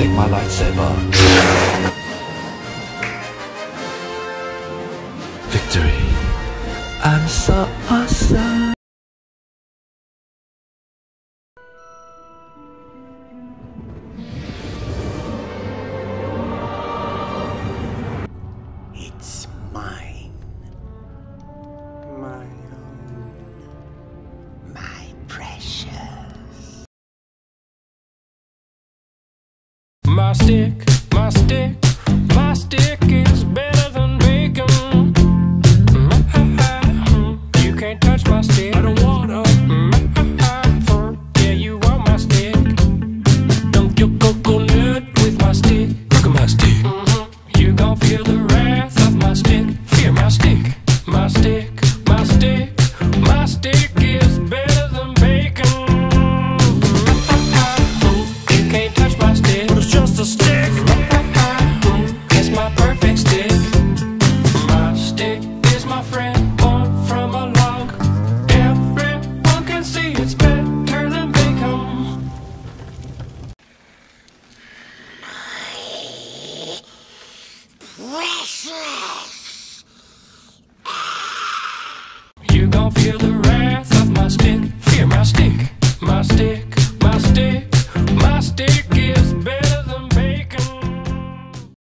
take my lightsaber. Victory. I'm so awesome. It's mine. My own. My precious. My stick, my stick, my stick is better than bacon. You can't touch my stick. I don't wanna. Yeah, you want my stick. Dunk your coconut with my stick. Look at my stick. You gon' feel the wrath of my stick. Fear my stick, my stick, my stick. My stick is better than bacon. You can't touch my stick, but it's just a stick. It's my perfect stick. My stick is my friend, born from a log. Everyone can see it's better than bacon. Precious. You gon' feel the wrath